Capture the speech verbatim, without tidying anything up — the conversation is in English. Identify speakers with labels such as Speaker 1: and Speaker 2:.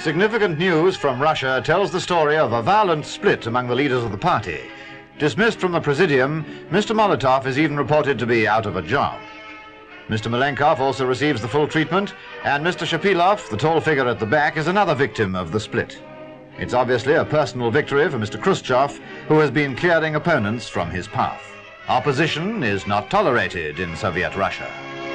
Speaker 1: Significant news from Russia tells the story of a violent split among the leaders of the party. Dismissed from the Praesidium, Mister Molotov is even reported to be out of a job. Mister Malenkov also receives the full treatment, and Mister Shepilov, the tall figure at the back, is another victim of the split. It's obviously a personal victory for Mister Khrushchev, who has been clearing opponents from his path. Opposition is not tolerated in Soviet Russia.